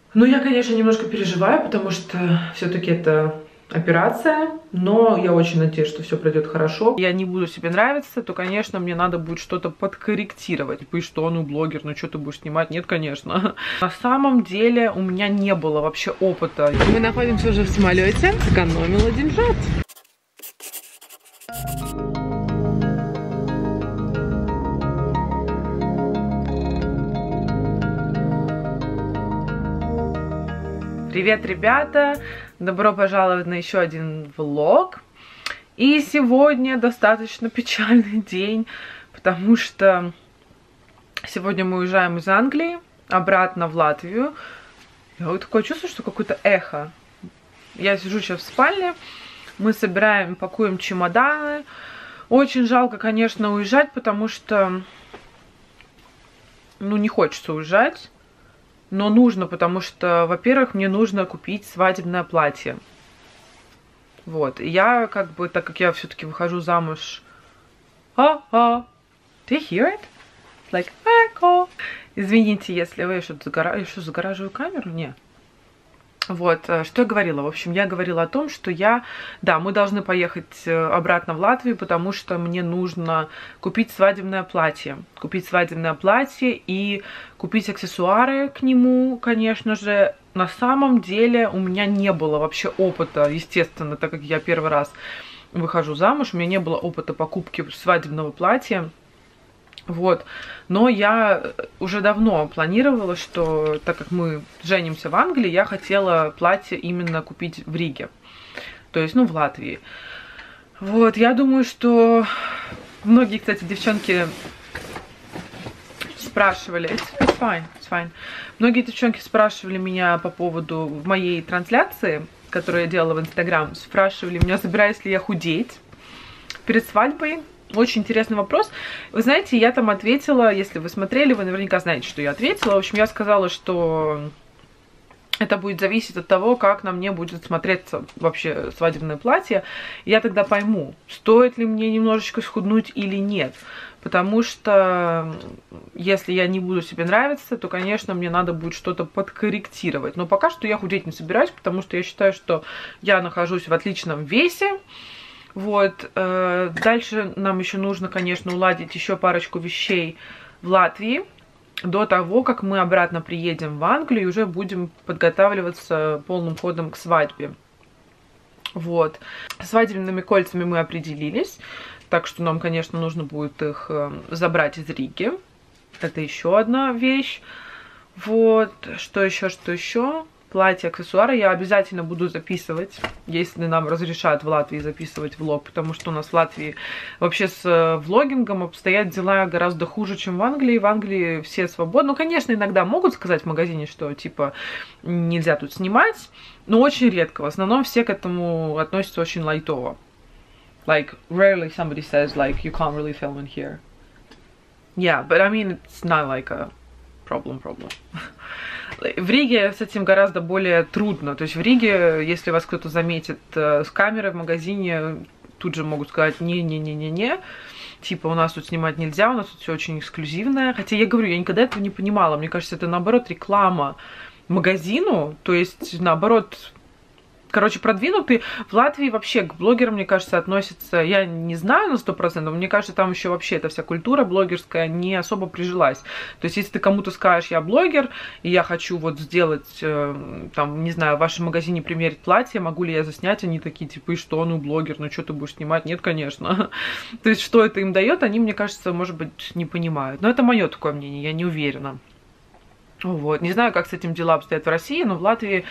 Ну, я, конечно, немножко переживаю, потому что все-таки это операция, но я очень надеюсь, что все пройдет хорошо. Я не буду себе нравиться, то, конечно, мне надо будет что-то подкорректировать. Типа, и что, ну, блогер, ну, что ты будешь снимать? Нет, конечно. На самом деле у меня не было вообще опыта. Мы находимся уже в самолете, сэкономила деньжат. Привет, ребята! Добро пожаловать на еще один влог. И сегодня достаточно печальный день, потому что сегодня мы уезжаем из Англии обратно в Латвию. Я вот такое чувство, что какое-то эхо. Я сижу сейчас в спальне, мы собираем, пакуем чемоданы. Очень жалко, конечно, уезжать, потому что, ну, не хочется уезжать. Но нужно, потому что, во-первых, мне нужно купить свадебное платье. Вот. И я, как бы, так как я все-таки выхожу замуж... Do you hear it? Like, echo. Извините, если вы что-то загораживаю камеру? Нет. Вот, что я говорила? В общем, я говорила о том, что мы должны поехать обратно в Латвию, потому что мне нужно купить свадебное платье. Купить свадебное платье и купить аксессуары к нему, конечно же. На самом деле у меня не было вообще опыта, естественно, так как я первый раз выхожу замуж, у меня не было опыта покупки свадебного платья. Вот, но я уже давно планировала, что так как мы женимся в Англии, я хотела платье именно купить в Риге, то есть, ну, в Латвии. Вот, я думаю, что многие, кстати, девчонки спрашивали, it's fine. Многие девчонки спрашивали меня по поводу моей трансляции, которую я делала в Инстаграм, спрашивали меня, собираюсь ли я худеть перед свадьбой. Очень интересный вопрос. Вы знаете, я там ответила, если вы смотрели, вы наверняка знаете, что я ответила. В общем, я сказала, что это будет зависеть от того, как на мне будет смотреться вообще свадебное платье. Я тогда пойму, стоит ли мне немножечко схуднуть или нет. Потому что если я не буду себе нравиться, то, конечно, мне надо будет что-то подкорректировать. Но пока что я худеть не собираюсь, потому что я считаю, что я нахожусь в отличном весе. Вот, дальше нам еще нужно, конечно, уладить еще парочку вещей в Латвии до того, как мы обратно приедем в Англию и уже будем подготавливаться полным ходом к свадьбе. Вот, с свадебными кольцами мы определились, так что нам, конечно, нужно будет их забрать из Риги. Это еще одна вещь. Вот, что еще? Платье, аксессуары я обязательно буду записывать, если нам разрешат в Латвии записывать влог, потому что у нас в Латвии вообще с влогингом обстоят дела гораздо хуже, чем в Англии. В Англии все свободны. Ну, конечно, иногда могут сказать в магазине, что, типа, нельзя тут снимать, но очень редко. В основном все к этому относятся очень лайтово. Like, rarely somebody says, like, you can't really film in here. Yeah, but I mean, it's not like a problem. В Риге с этим гораздо более трудно. То есть в Риге, если вас кто-то заметит с камерой в магазине, тут же могут сказать не-не-не-не-не. Типа, у нас тут снимать нельзя, у нас тут все очень эксклюзивное. Хотя я говорю, я никогда этого не понимала. Мне кажется, это наоборот реклама магазину. То есть, наоборот... Короче, продвинутые. В Латвии вообще к блогерам, мне кажется, относятся, я не знаю на 100%, но мне кажется, там еще вообще эта вся культура блогерская не особо прижилась. То есть, если ты кому-то скажешь, я блогер, и я хочу вот сделать, там, не знаю, в вашем магазине примерить платье, могу ли я заснять, они такие, типа, и что, ну, блогер, ну, что ты будешь снимать? Нет, конечно. То есть, что это им дает, они, мне кажется, может быть, не понимают. Но это мое такое мнение, я не уверена. Вот, не знаю, как с этим дела обстоят в России, но в Латвии...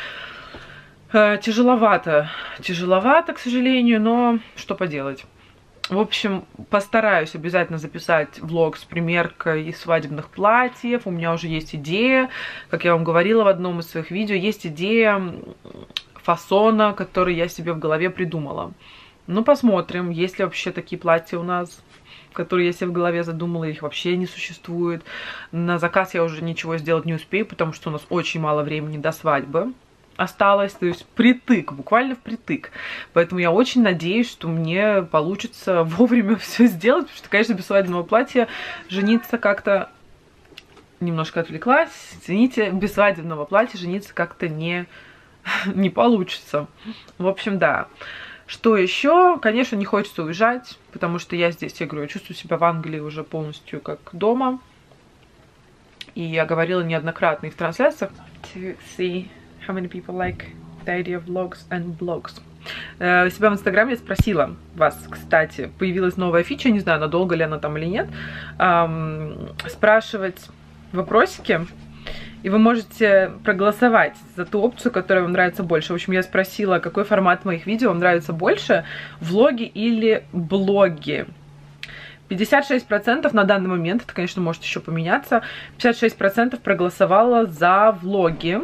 Тяжеловато, к сожалению, но что поделать. В общем, постараюсь обязательно записать влог с примеркой свадебных платьев. У меня уже есть идея, как я вам говорила в одном из своих видео, есть идея фасона, который я себе в голове придумала. Ну, посмотрим, есть ли вообще такие платья у нас, которые я себе в голове задумала, их вообще не существует. На заказ я уже ничего сделать не успею, потому что у нас очень мало времени до свадьбы осталось, то есть впритык, буквально впритык. Поэтому я очень надеюсь, что мне получится вовремя все сделать, потому что, конечно, без свадебного платья жениться как-то немножко отвлеклась. Извините, без свадебного платья жениться как-то не получится. В общем, да. Что еще? Конечно, не хочется уезжать, потому что я здесь, я говорю, я чувствую себя в Англии уже полностью как дома. И я говорила неоднократно и в трансляциях. To see how many people like the idea of vlogs and blogs. Себя в Инстаграме спросила вас, кстати, появилась новая фича, не знаю, надолго ли она там или нет, спрашивать вопросики, и вы можете проголосовать за ту опцию, которая вам нравится больше. В общем, я спросила, какой формат моих видео вам нравится больше, влоги или блоги. 56% на данный момент, это, конечно, может еще поменяться, 56% проголосовало за влоги.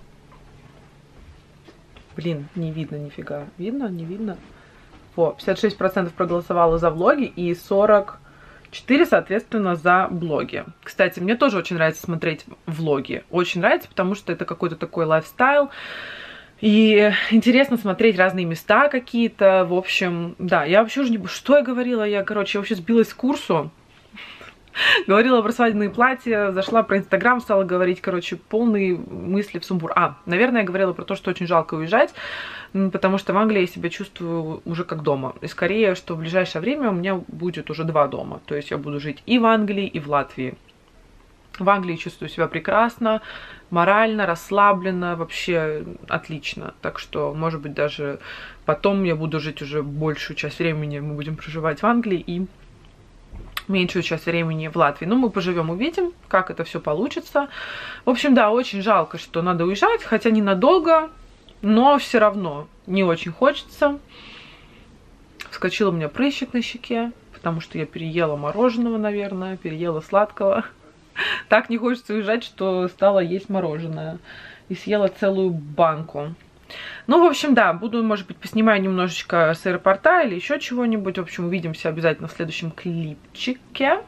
Блин, не видно нифига. Видно? Не видно? Во, 56% проголосовало за влоги и 44, соответственно, за блоги. Кстати, мне тоже очень нравится смотреть влоги. Очень нравится, потому что это какой-то такой лайфстайл. И интересно смотреть разные места какие-то. В общем, да, я вообще уже не... Что я говорила? Я, короче, вообще сбилась с курсу. Говорила про свадебные платья, зашла про Инстаграм, стала говорить, короче, полные мысли в сумбур. Наверное, я говорила про то, что очень жалко уезжать, потому что в Англии я себя чувствую уже как дома. И скорее, что в ближайшее время у меня будет уже 2 дома. То есть я буду жить и в Англии, и в Латвии. В Англии чувствую себя прекрасно, морально, расслабленно, вообще отлично. Так что, может быть, даже потом я буду жить уже большую часть времени, мы будем проживать в Англии и меньшую часть времени в Латвии. Ну, мы поживем, увидим, как это все получится. В общем, да, очень жалко, что надо уезжать, хотя ненадолго, но все равно не очень хочется. Вскочил у меня прыщик на щеке, потому что я переела мороженого, наверное, переела сладкого. Так не хочется уезжать, что стала есть мороженое. И съела целую банку. Ну, в общем, да, буду, может быть, поснимаю немножечко с аэропорта или еще чего-нибудь. В общем, увидимся обязательно в следующем клипчике.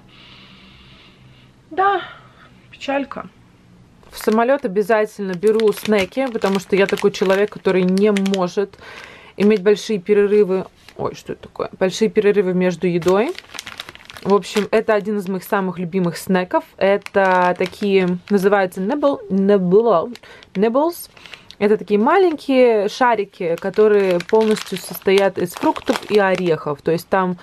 Да, печалька. В самолет обязательно беру снеки, потому что я такой человек, который не может иметь большие перерывы. Ой, что это такое? Большие перерывы между едой. В общем, это один из моих самых любимых снеков. Это такие, называются nibbles. Это такие маленькие шарики, которые полностью состоят из фруктов и орехов. То есть там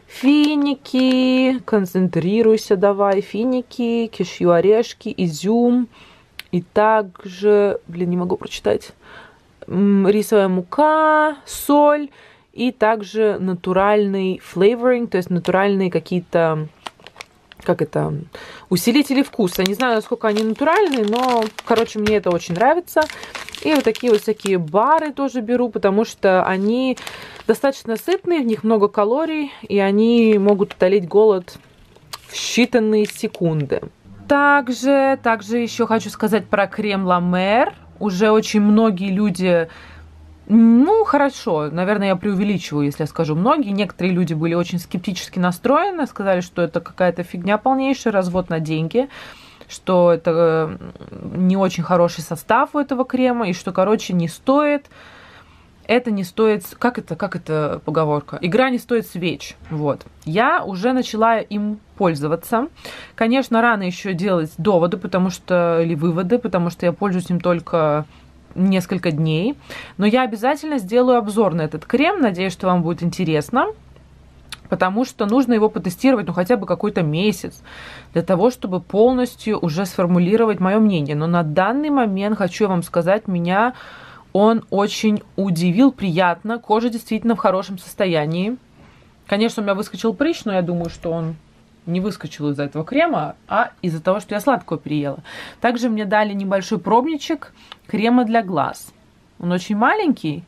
финики, концентрируйся давай, финики, кешью орешки, изюм. И также, блин, не могу прочитать, рисовая мука, соль. И также натуральный flavoring, то есть натуральные какие-то, как это, усилители вкуса. Не знаю, насколько они натуральные, но, короче, мне это очень нравится. И вот такие вот всякие бары тоже беру, потому что они достаточно сытные, в них много калорий, и они могут утолить голод в считанные секунды. Также еще хочу сказать про крем La Mer. Уже очень многие люди... Ну, хорошо, наверное, я преувеличиваю, если я скажу многие. Некоторые люди были очень скептически настроены, сказали, что это какая-то фигня полнейшая, развод на деньги, что это не очень хороший состав у этого крема, и что, короче, не стоит. Это не стоит... Как это поговорка? Игра не стоит свеч. Вот. Я уже начала им пользоваться. Конечно, рано еще делать доводы, или выводы, потому что я пользуюсь им только... несколько дней, но я обязательно сделаю обзор на этот крем, надеюсь, что вам будет интересно, потому что нужно его потестировать, хотя бы какой-то месяц, для того, чтобы полностью уже сформулировать мое мнение. Но на данный момент, хочу вам сказать, меня он очень удивил, приятно, кожа действительно в хорошем состоянии. Конечно, у меня выскочил прыщ, но я думаю, что он не выскочил из-за этого крема, а из-за того, что я сладкого переела. Также мне дали небольшой пробничек крема для глаз. Он очень маленький,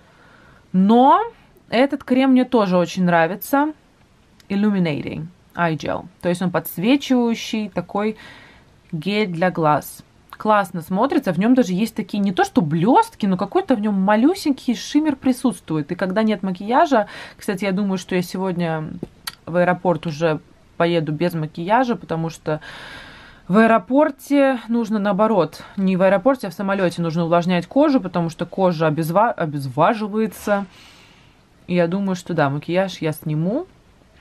но этот крем мне тоже очень нравится. Illuminating Eye Gel. То есть он подсвечивающий такой гель для глаз. Классно смотрится, в нем даже есть такие, не то что блестки, но какой-то в нем малюсенький шиммер присутствует. И когда нет макияжа, кстати, я думаю, что я сегодня в аэропорт уже поеду без макияжа, потому что в аэропорте нужно наоборот, не в аэропорте, а в самолете нужно увлажнять кожу, потому что кожа обезваживается. И я думаю, что да, макияж я сниму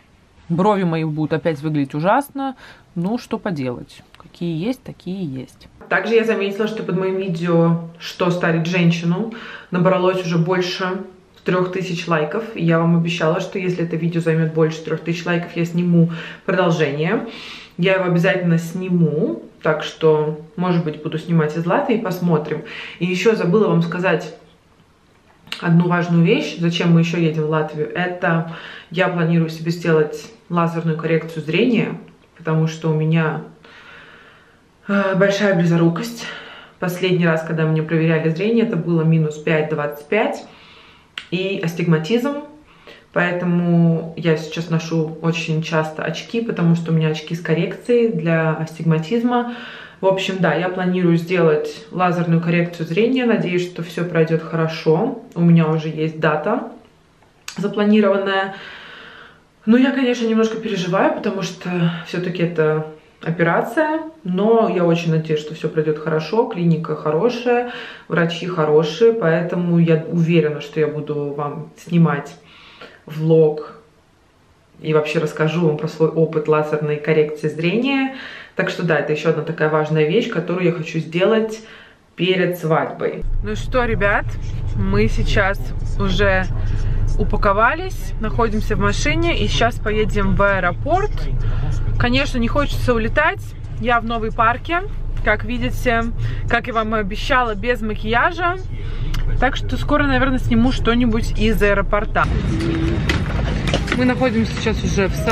Брови мои будут опять выглядеть ужасно. Ну, что поделать. Какие есть, такие есть. Также я заметила, что под моим видео «Что старить женщину» набралось уже больше 3000 лайков. И я вам обещала, что если это видео займет больше 3000 лайков, я сниму продолжение. Я его обязательно сниму. Так что, может быть, буду снимать из Латвии, посмотрим. И еще забыла вам сказать одну важную вещь. Зачем мы еще едем в Латвию? Это я планирую себе сделать лазерную коррекцию зрения, потому что у меня большая близорукость. Последний раз, когда мне проверяли зрение, это было минус 5,25 и астигматизм. Поэтому я сейчас ношу очень часто очки, потому что у меня очки с коррекцией для астигматизма. В общем, да, я планирую сделать лазерную коррекцию зрения. Надеюсь, что все пройдет хорошо. У меня уже есть дата запланированная. Но я, конечно, немножко переживаю, потому что все-таки это операция. Но я очень надеюсь, что все пройдет хорошо. Клиника хорошая, врачи хорошие. Поэтому я уверена, что я буду вам снимать влог и вообще расскажу вам про свой опыт лазерной коррекции зрения. Так что да, это еще одна такая важная вещь, которую я хочу сделать перед свадьбой. Ну что, ребят, мы сейчас уже упаковались, находимся в машине и сейчас поедем в аэропорт. Конечно, не хочется улетать. Я в новой парке, как видите, как я вам и обещала, без макияжа. Так что скоро, наверное, сниму что-нибудь из аэропорта. Мы находимся сейчас уже в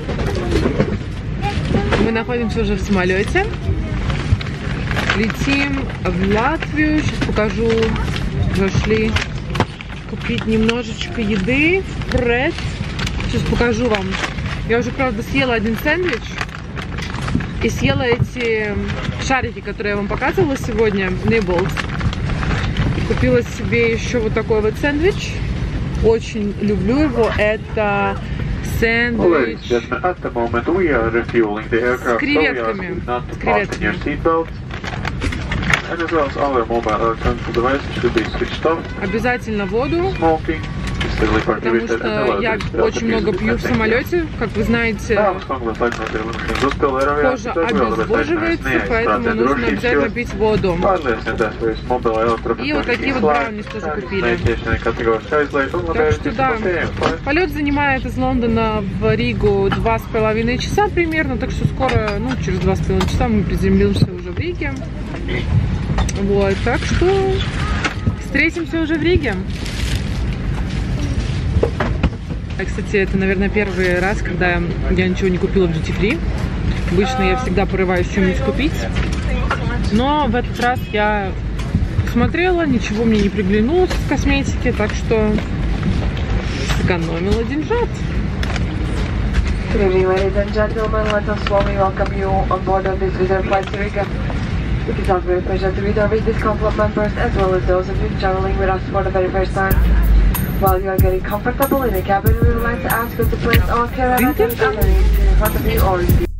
самолете. Летим в Латвию. Сейчас покажу. Зашли купить немножечко еды в Пред. Сейчас покажу вам. Я уже, правда, съела один сэндвич. И съела эти шарики, которые я вам показывала сегодня. Nibbles. Купила себе еще вот такой вот сэндвич. Очень люблю его. Это сэндвич с креветками. Обязательно воду. Потому что я очень много пью в самолете, как вы знаете, кожа обезвоживается, поэтому нужно обязательно пить воду. И вот такие вот брауни тоже купили. Так что да, полет занимает из Лондона в Ригу 2,5 часа примерно, так что скоро, ну, через 2,5 часа мы приземлимся уже в Риге. Вот, так что встретимся уже в Риге. Кстати, это, наверное, первый раз, когда я ничего не купила в Duty Free. Обычно я всегда порываюсь что-нибудь купить. Но в этот раз я посмотрела, ничего мне не приглянулось в косметике, так что сэкономила деньжат. Good evening, ladies and gentlemen. Let us warmly welcome you on board of this Wizz Air flight to Riga. It is our great pleasure to meet our business club members as well as those of you traveling with us for the very first time. While you are getting comfortable in the cabin, we would like to ask you to place all care and items underneath in front of you or in the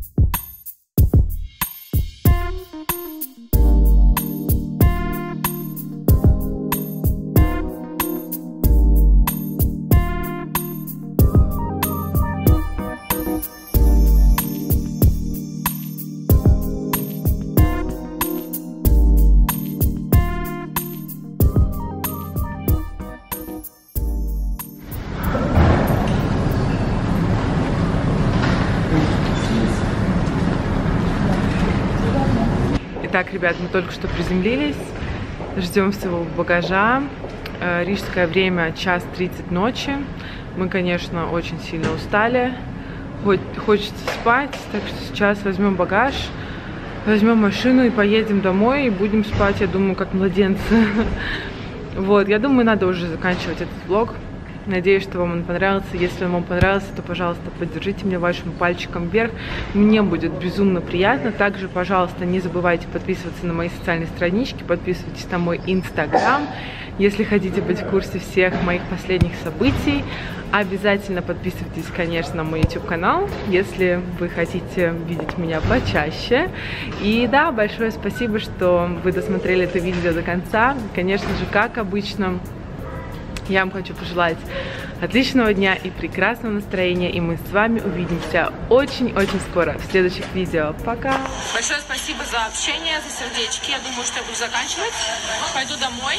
Итак, ребят, мы только что приземлились, ждем всего багажа. Рижское время 1:30 ночи. Мы, конечно, очень сильно устали, хочется спать, так что сейчас возьмем багаж, возьмем машину и поедем домой, и будем спать, я думаю, как младенцы. Вот, я думаю, надо уже заканчивать этот влог. Надеюсь, что вам он понравился. Если он вам понравился, то, пожалуйста, поддержите меня вашим пальчиком вверх. Мне будет безумно приятно. Также, пожалуйста, не забывайте подписываться на мои социальные странички, подписывайтесь на мой Инстаграм. Если хотите быть в курсе всех моих последних событий, обязательно подписывайтесь, конечно, на мой YouTube-канал, если вы хотите видеть меня почаще. И да, большое спасибо, что вы досмотрели это видео до конца. Конечно же, как обычно, я вам хочу пожелать отличного дня и прекрасного настроения. И мы с вами увидимся очень-очень скоро в следующих видео. Пока! Большое спасибо за общение, за сердечки. Я думаю, что я буду заканчивать. Пойду домой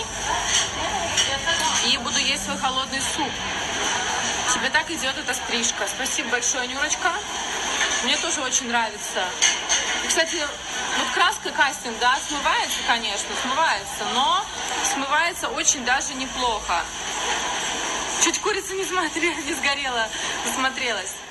и буду есть свой холодный суп. Тебе так идет эта стрижка. Спасибо большое, Нюрочка. Мне тоже очень нравится. И, кстати, вот краска кастинг, да, смывается, конечно, смывается, но смывается очень даже неплохо. Чуть курица не сгорела, засмотрелась.